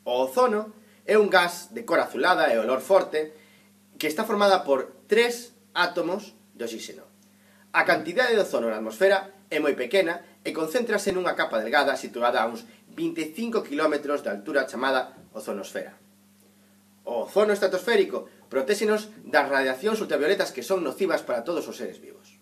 O ozono é un gas de cor azulada e olor forte que está formada por 3 átomos de oxígeno. A cantidade de ozono na atmosfera é moi pequena e concéntrase nunha capa delgada situada a uns 25 km de altura chamada ozonosfera. O ozono estratosférico protéxenos das radiacións ultravioletas que son nocivas para todos os seres vivos.